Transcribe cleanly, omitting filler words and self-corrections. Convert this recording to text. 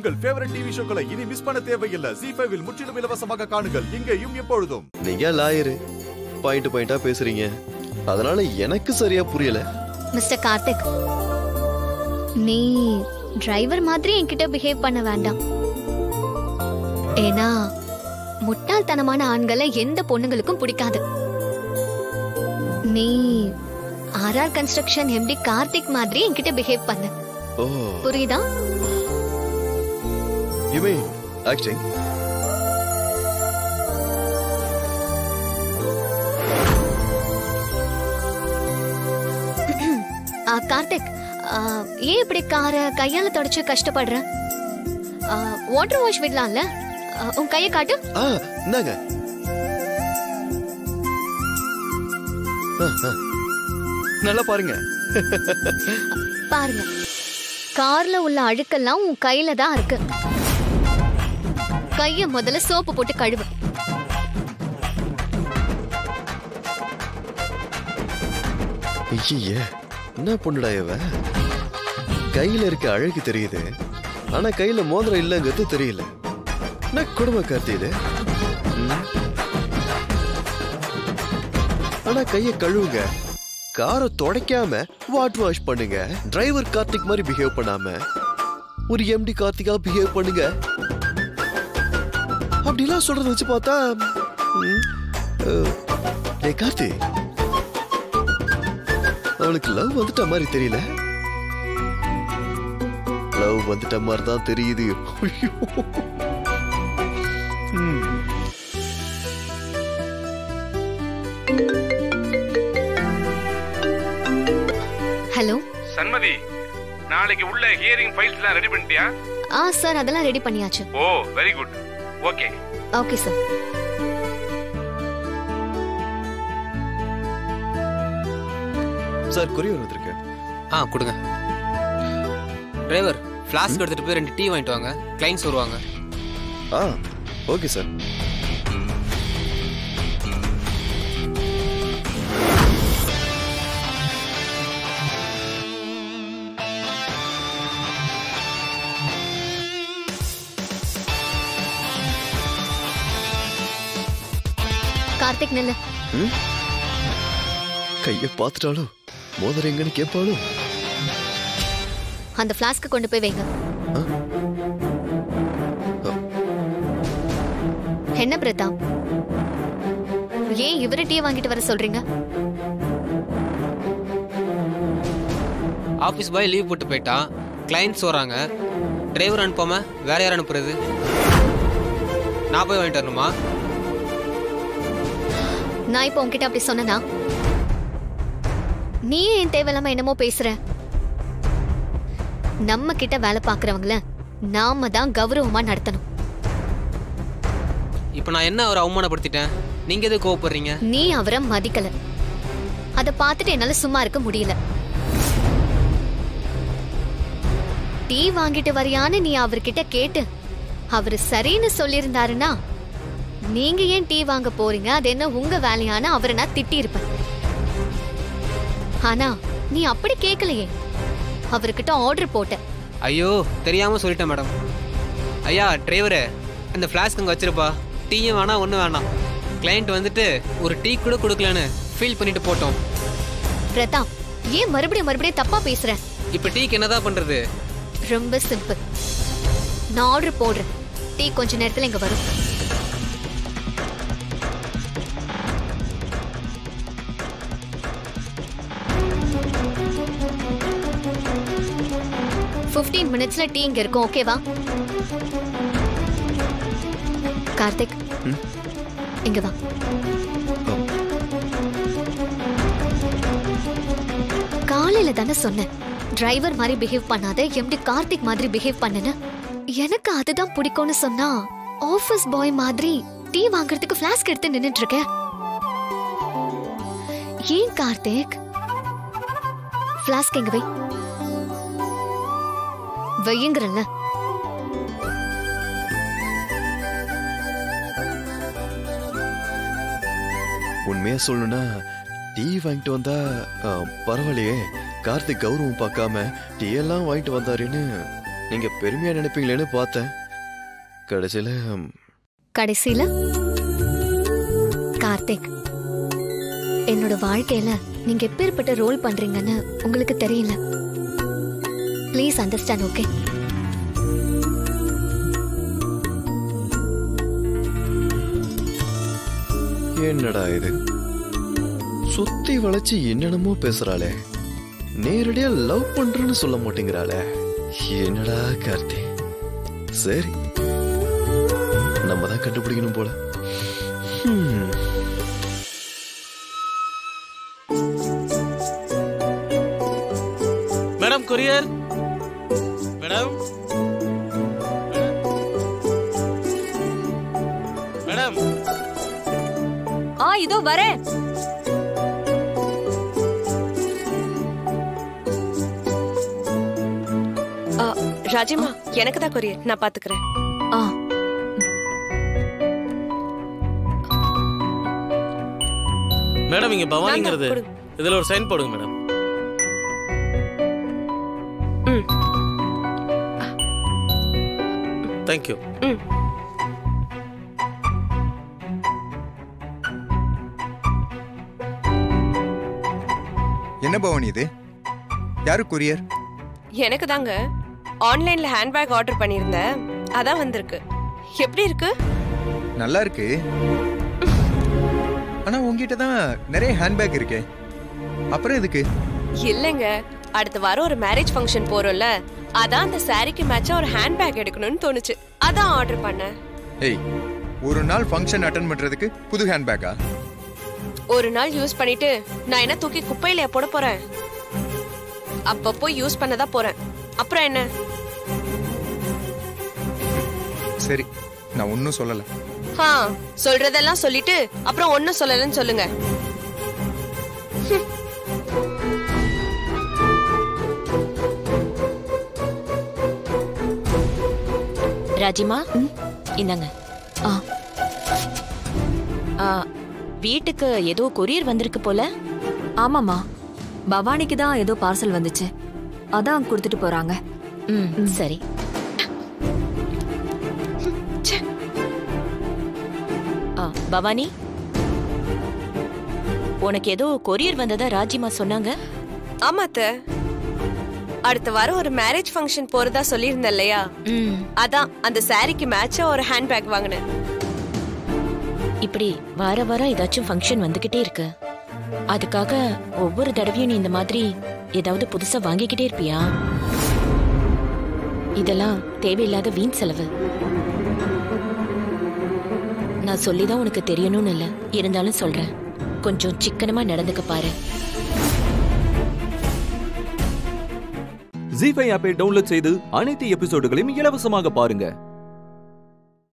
உங்கள் favourite TV ஷோக்களை இனி miss பண்ண தேவையில்லை. ZEE5 இல் முற்றிலும் இலவசமாக காணுங்கள், இங்கேயும் எப்பொழுதும். நீங்க லாயரு, பாயிண்டா பேசுறீங்க, அதனால எனக்கு சரியா புரியல. மிஸ்டர் கார்த்திக், நீ டிரைவர் மாதிரி என்கிட்ட பிஹேவ் பண்ண வேண்டாம். ஏன்னா முட்டாள்தனமான ஆண்களை எந்த பொண்ணுங்களுக்கும் பிடிக்காது. நீ RR கன்ஸ்ட்ரக்ஷன் MD கார்த்திக் மாதிரி என்கிட்ட பிஹேவ் பண்ணு. புரியுதா? You mean acting? கார்த்திக், ஏன் இப்படி காரை கையால தொடச்சு கஷ்டப்படுற? வாட்டர் வாஷ் விடலாம்ல? உன் கையை காட்டு. இந்தாங்க. நல்லா பாருங்க. பாருங்க, கார்ல உள்ள அழுக்கெல்லாம் உன் கையில தான் இருக்கு. கைய முதல்ல சோப்பு போட்டு கழுவு. ஐயே, என்ன பொண்ணுடா இவ? கையில இருக்க அழகு தெரியுது, ஆனா கையில மோதிரம் இல்லங்கிறது தெரியல. என்ன குடும்ப கார்த்தி இது? ஆனா கைய கழுவுங்க, காரை துடைக்காம வாட்டர் வாஷ் பண்ணுங்க. டிரைவர் கார்த்திக் மாதிரி பிஹேவ் பண்ணாம ஒரு MD கார்த்திகா பிஹேவ் பண்ணுங்க. அப்படிலாம் சொல்றத வச்சு பார்த்தா கார்த்தி அவளுக்கு லவ் வந்துட்ட மாதிரி தெரியல. லவ் வந்துட்ட மாதிரி தான் தெரியுது. ஹலோ சண்மதி, நாளைக்கு உள்ள ஹியரிங் ஃபைல்ஸ்லாம் ரெடி பண்ணிட்டியா? சார், அதெல்லாம் ரெடி பண்ணியாச்சு. Oh, very good. Okay okay sir. Sir, courier வந்திருக்கு. கொடுங்க. டிரைவர், ஃப்ளாஸ்க் எடுத்துட்டு போய் 2 டீ வாங்கிட்டு வாங்க, கிளைண்ட்ஸ் வருவாங்க. Okay sir. கார்த்திக் நில்லு. கைய பாத்துட்டாலும் மோதிரம் எங்கன்னு கேட்பாலும். அந்த ஃப்ளாஸ்க் கொண்டு போய் வைங்க. என்ன பிரதாப், ஏன் இவரு டீ வாங்கிட்டு வர சொல்றீங்க? ஆபீஸ் பாய் லீவ் போட்டு போயிட்டான், கிளைண்ட்ஸ் வராங்க. டிரைவர் அனுப்பாம வேற யார் அனுப்புறது? நான் போய் வாங்கிட்டு வரணுமா? நான் இப்போ உன்கிட்ட அப்படி சொன்னா நீ ஏன் தேவையில்லாம என்னமோ பேசுற? நம்ம கிட்ட வேலை பாக்குறவங்கள நாம தான் கௌரவமா நடத்தணும். இப்ப நான் என்ன அவரை அவமானப்படுத்திட்டேன்? நீங்க எதுக்கு கோவப்படுறீங்க? நீ அவரை மதிக்கல, அத பார்த்துட்டு என்னால சும்மா இருக்க முடியல. டீ வாங்கிட்டு வரியான்னு நீ அவர்கிட்ட கேட்டு அவரு சரின்னு சொல்லியிருந்தாருன்னா நீங்க ஏன் டீ வாங்க போறீங்க, அது என்ன உங்க வேலையான அவரை நான் திட்டி இருப்பேன். ஆனா நீ அப்படி கேட்கலையே, அவர்கிட்ட ஆர்டர் போட்ட. ஐயோ, தெரியாம சொல்லிட்டேன் மேடம். ஐயா டிரைவரு, அந்த ஃப்ளாஸ்க் அங்க வச்சிருப்பா. டீயும் வேணாம், ஒன்றும் வேணாம். கிளைண்ட் வந்துட்டு ஒரு டீ கூட கொடுக்கலன்னு ஃபீல் பண்ணிட்டு போட்டோம். பிரதாப், ஏன் மறுபடியும் தப்பா பேசுற? இப்ப டீக்கு என்னதான் பண்றது? ரொம்ப சிம்பிள், நான் ஆர்டர் போடுறேன். டீ கொஞ்ச நேரத்துல இங்க வரும். ஃபிஃப்டீன் மினிட்ஸ்ல டீ இங்க இருக்கும். ஓகேவா? கார்த்திக், இங்க வா. காலையில தானே சொன்னேன் டிரைவர் மாதிரி பிஹேவ் பண்ணாத, MD கார்த்திக் மாதிரி பிஹேவ் பண்ணுன்னு. எனக்கு அதுதான் பிடிக்கும்னு சொன்னா ஆபீஸ் பாய் மாதிரி டீ வாங்குறதுக்கு ஃப்ளாஸ்க் எடுத்து நின்னுட்டு இருக்க. ஏன் கார்த்திக்? ஃப்ளாஸ்க் எங்க வை. வையுங்கறல்ல. உண்மையா சொல்லணும்னா டீ வாங்கிட்டு வந்தா பரவாயில்லையே, கார்த்திக் கௌரவம் பார்க்காம டீ எல்லாம் வாங்கிட்டு வந்தாருன்னு நீங்க பெருமையா நினைப்பீங்களேன்னு பார்த்தேன். கடைசியில கார்த்திக், என்னோட வாழ்க்கையில நீங்க எப்பேற்பட்ட ரோல் பண்றீங்கன்னு உங்களுக்கு தெரியல. Please understand. ஓகே? என்னடா இது, சுத்தி வளைச்சு என்னென்னமோ பேசுறாளே, நேரடியா லவ் பண்றேன்னு சொல்ல மாட்டேங்கிறாளே. என்னடா கார்த்தி, சரி நம்ம தான் கண்டுபிடிக்கணும் போல. Madam courier. Madam madam. இதோ வரேன். ராஜிமா, எனக்கு தான் கொரியர், நான் பாத்துக்கிறேன். மேடம் இங்க பவானிங்கிறது இதுல ஒரு சைன் போடுங்க மேடம். தேங்க்யூ. என்ன பவானி இது? யாரு கொரியர்? எனக்கு தாங்க. ஆன்லைன்ல ஹேண்ட்பேக் ஆர்டர் பண்ணியிருந்தேன், அதான் வந்திருக்கு. எப்படி இருக்கு? நல்லா இருக்கு. ஆனா உங்ககிட்ட தான் நிறைய ஹேண்ட்பேக் இருக்கே, அப்புறம் எதுக்கு? இல்லைங்க, அடுத்த வாரம் ஒரு மேரேஜ் ஃபங்க்ஷன் போறோம்ல, அதான் அந்த சாரிக்கு மேட்சா ஒரு ஹேண்ட்பேக் எடுக்கணும்னு தோணுச்சு, அதான் ஆர்டர் பண்ணேன். ஏய், ஒரு நாள் ஃபங்க்ஷன் அட்டெண்ட் பண்றதுக்கு புது ஹேண்ட்பேக்கா? ஒரு நாள் யூஸ் பண்ணிட்டு நான் என்ன தூக்கி குப்பையில போட போறேன்? அப்பப்போ யூஸ் பண்ணதா போறேன், அப்புறம் என்ன? சரி, நான் ஒன்னும் சொல்லல. சொல்றதெல்லாம் சொல்லிட்டு அப்புறம் ஒன்னும் சொல்லலன்னு சொல்லுங்க. ராஜிமா, இந்தாங்க. வீட்டுக்கு ஏதோ கொரியர் வந்திருக்கு போல. ஆமாமா, பவானிக்கு தான் ஏதோ பார்சல் வந்துச்சு, அதான் கொடுத்துட்டு போறாங்க. சரி. பவானி, உனக்கு ஏதோ கொரியர் வந்ததா ராஜிமா சொன்னாங்க. ஆமாத்த, அடுத்த வாரம் ஒரு மேரேஜ் ஃபங்க்ஷன் போறதா சொல்லியிருந்தேன் இல்லையா, அதான் அந்த சாரிக்கு மேட்சா ஒரு ஹேண்ட்பேக் வாங்கினேன். இப்படி வார வாரம் ஏதாச்சும் ஃபங்க்ஷன் வந்துகிட்டே இருக்கு, அதுக்காக ஒவ்வொரு தடவையும் நீ இந்த மாதிரி ஏதாவது புதுசா வாங்கிக்கிட்டே இருப்பியா? இதெல்லாம் தேவையில்லாத வீண் செலவு. நான் சொல்லிதான் உனக்கு தெரியணும்னு இல்ல, இருந்தாலும் சொல்றேன், கொஞ்சம் சிக்கனமா நடந்துக்க பாரு. ஜீ5 ஆப்பை டவுன்லோட் செய்து அனைத்து எபிசோடுகளையும் இலவசமாக பாருங்க.